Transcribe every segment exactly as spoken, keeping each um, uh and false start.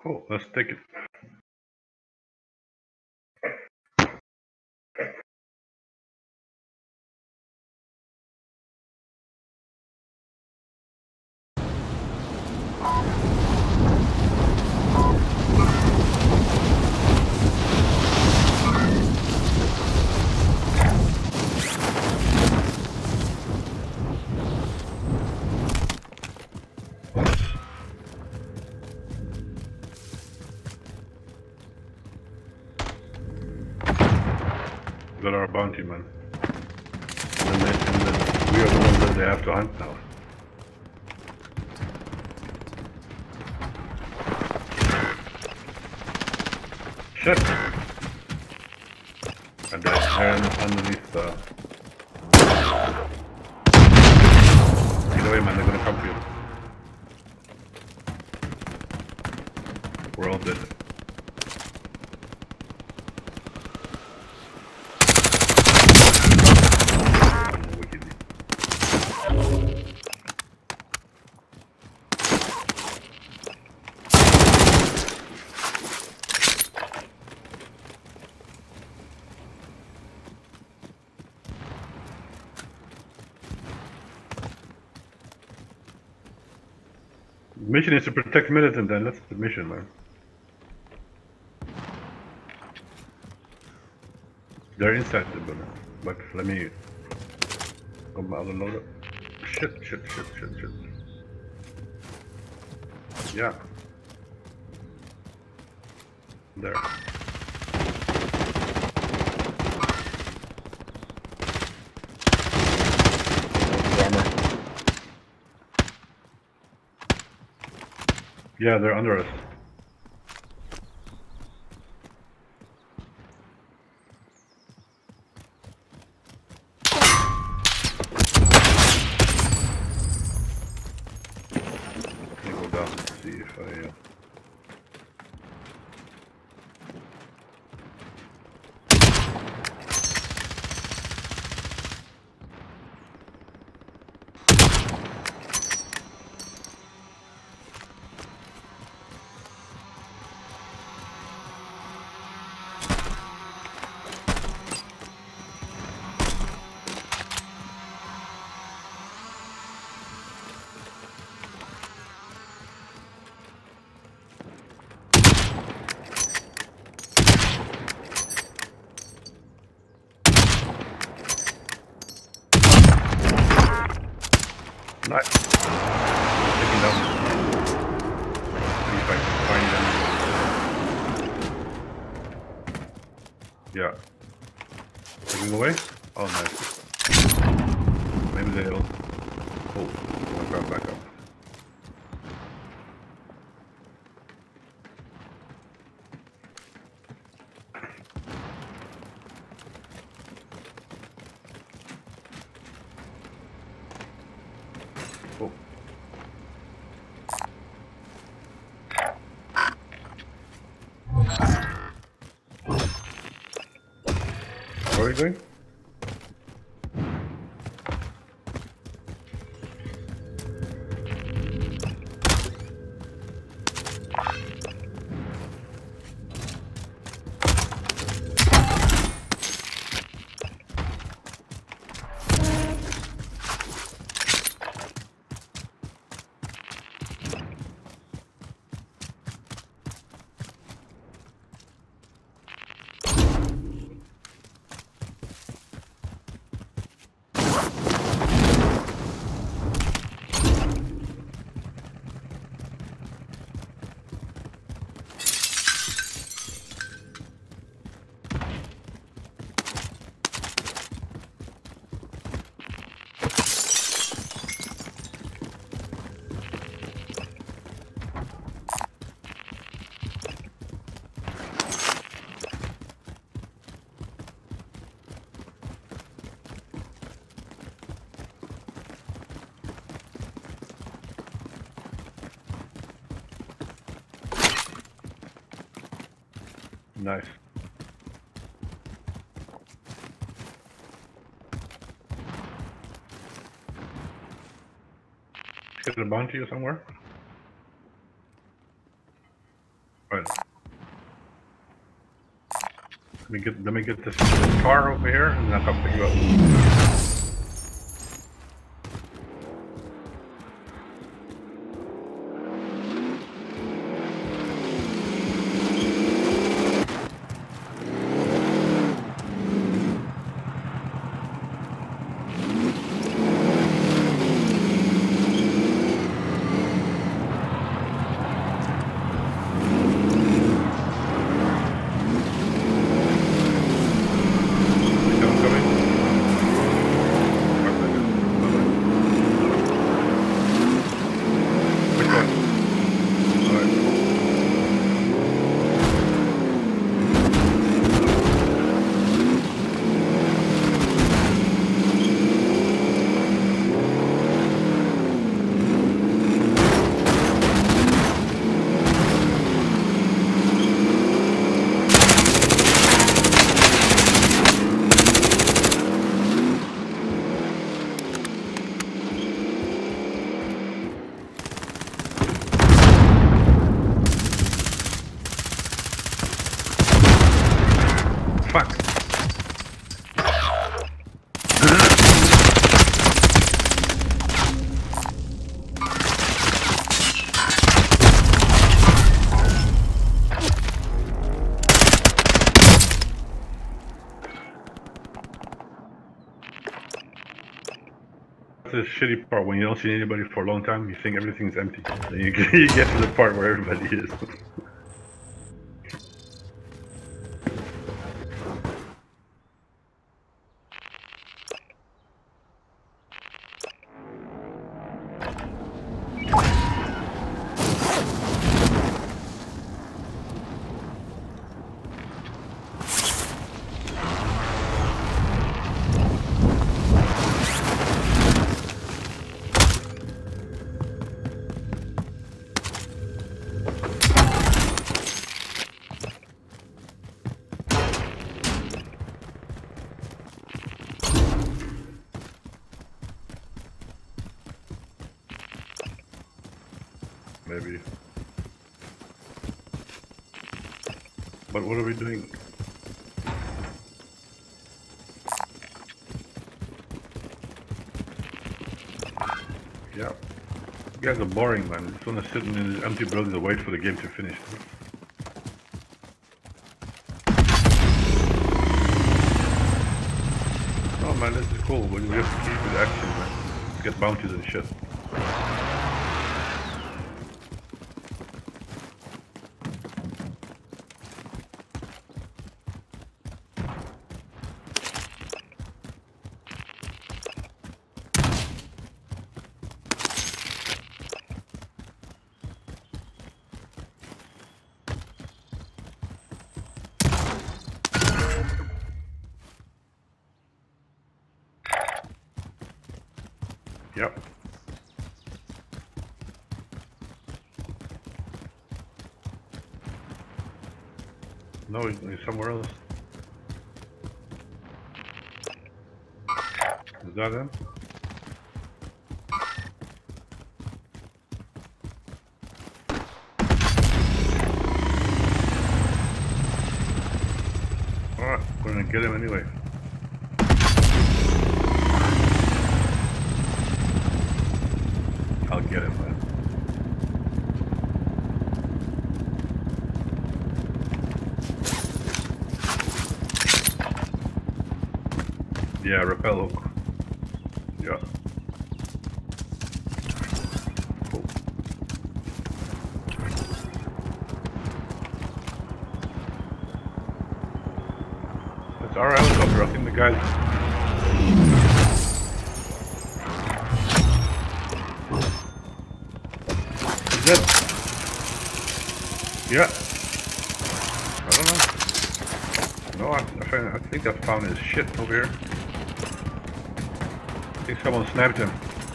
Cool, let's take it. Got our bounty man. And, they, and then we are the ones that they have to hunt now. Shit! And then underneath the... Get away man, they're gonna come for you. We're all dead. The mission is to protect Militant, then that's the mission, man. They're inside the building, but let me got my other loader. Shit, shit, shit, shit, shit. Yeah. There. Yeah, they're under us. Let me go down and see if I... Uh... Nice. Taking down. See if I can find them. Yeah. Taking away? Oh, nice. Maybe they'll... Oh, I'll grab back up. Oh. Where are you going? Nice. Get a bounty or somewhere? Let me get, let me get this, this car over here, and then I'll come pick you up. Fuck. That's the shitty part. When you don't see anybody for a long time, you think everything's empty. Then you get, you get to the part where everybody is. Maybe. But what are we doing? Yeah. You guys are boring, man. You just want to sit in this empty building and wait for the game to finish. Oh man, this is cool. We have to keep with action, man. Get bounties and shit. Yep. No, he's, he's somewhere else. Is that him? Alright, we're gonna get him anyway. I'll get him, man. Yeah, rappel hook. Yeah. Cool. That's our helicopter. I think the guys. Yeah. I don't know. No, I, I, find, I think I found his shit over here. I think someone snapped him.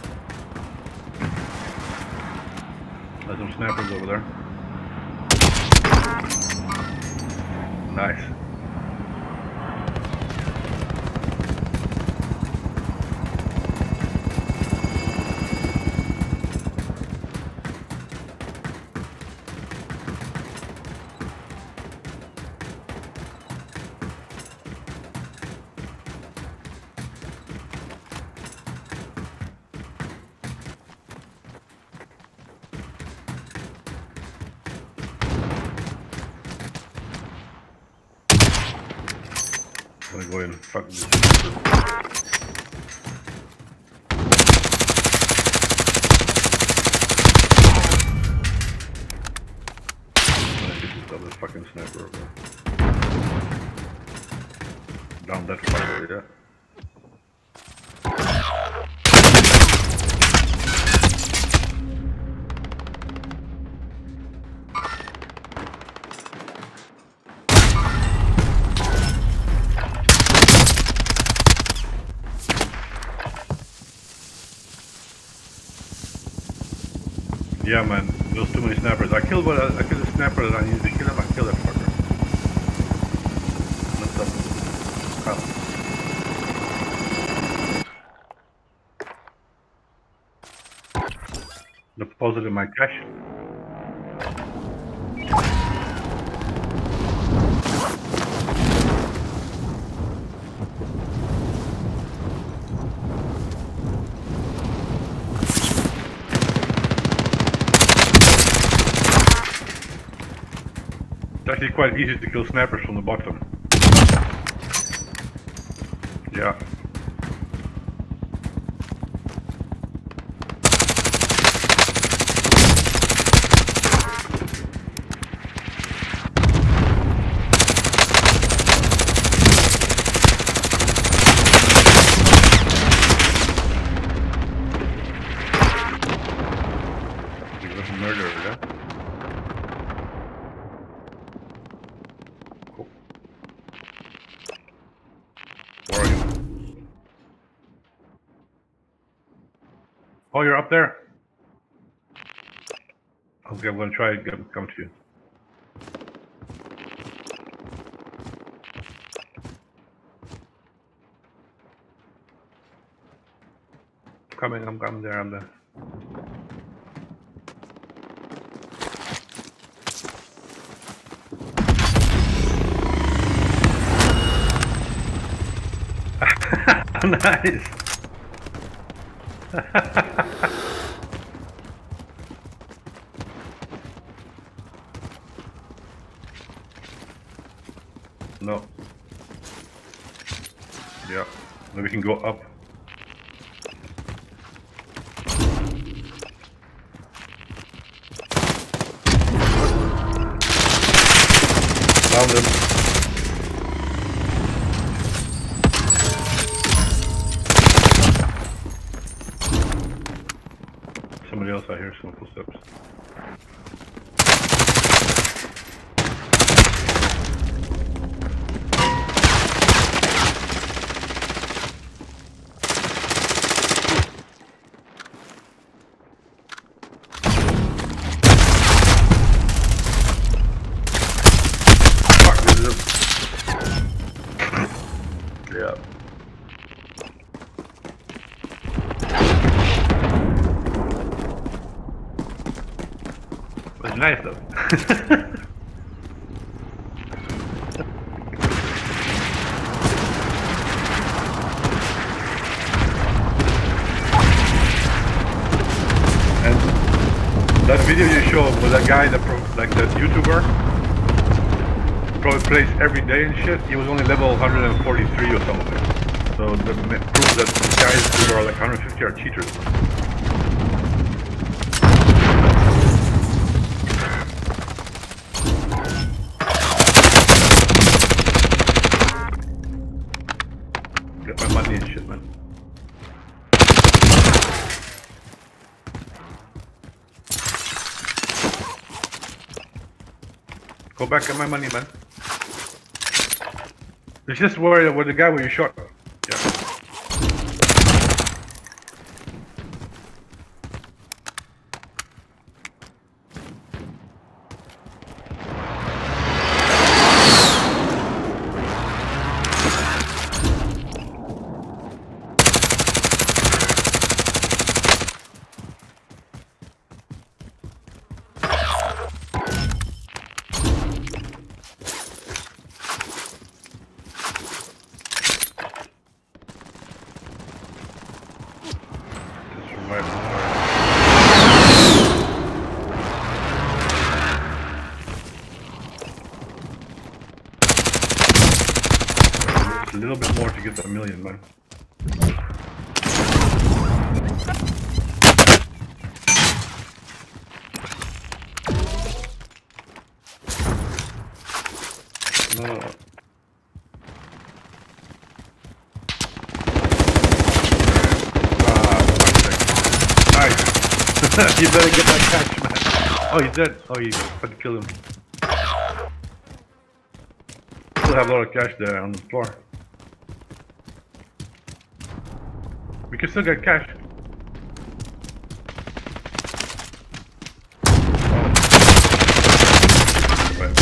There's some snappers over there. Nice. gonna go in. Fuck this. Double fucking sniper over there. Down that fire, yeah. Yeah, man, there's too many snappers. I killed what I, I killed the snapper that I needed to kill him. I killed that fucker. What's up? Oh. Deposited my cash. It's actually quite easy to kill snappers from the bottom. Yeah. He was a murderer, yeah? Oh, you're up there? Okay, I'm gonna try and get, come to you. Coming, I'm coming there, I'm there. Nice! No. Yeah, then we can go up. Found him. Somebody else out here, some footsteps. Yeah. It's nice though. And that video you showed was that guy that pro like that YouTuber probably plays every day and shit. He was only level one hundred forty-three or something. So the proof that guys who are like one hundred fifty are cheaters. Get my money and shit, man. Go back, get my money, man. It's just where, where the guy where you shot. Yeah. A little get a million, man. No. You better get that catch, man. Oh, he's dead. Oh, you fucking kill him. Still have a lot of cash there on the floor. We can still get cash. Oh. Right.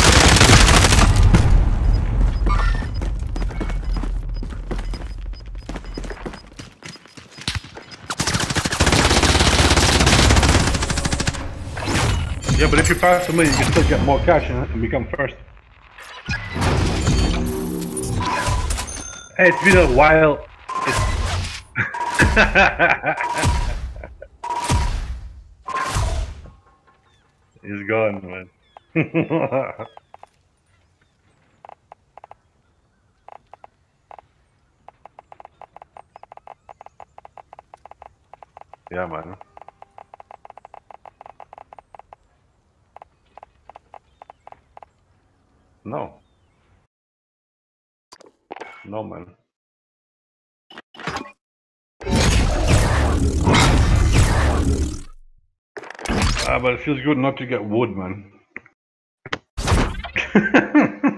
Yeah, but if you pass to me, you can still get more cash in it and become first. Hey, it's been a while. He's gone, man. Yeah, man. No. No, man. Ah, but it feels good not to get wood, man.